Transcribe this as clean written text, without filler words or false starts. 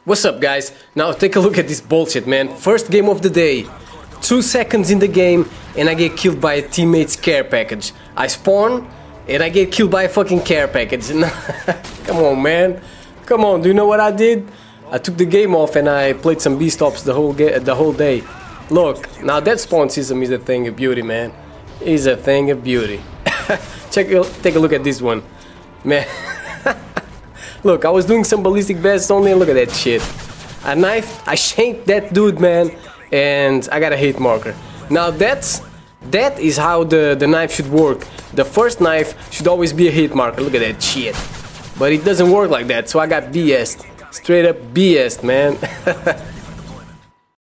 What's up, guys? Now take a look at this bullshit, man. First game of the day. 2 seconds in the game and I get killed by a teammate's care package. I spawn and I get killed by a fucking care package. Come on, man. Come on, do you know what I did? I took the game off and I played some B-stops the whole day. Look, now that spawn system is a thing of beauty, man. It's a thing of beauty. Take a look at this one. Man. Look, I was doing some ballistic vests only and look at that shit. I shanked that dude, man, and I got a Hitmarker. Now that is how the knife should work. The first knife should always be a Hitmarker. Look at that shit. But it doesn't work like that, so I got BS'd. Straight up BS'd, man.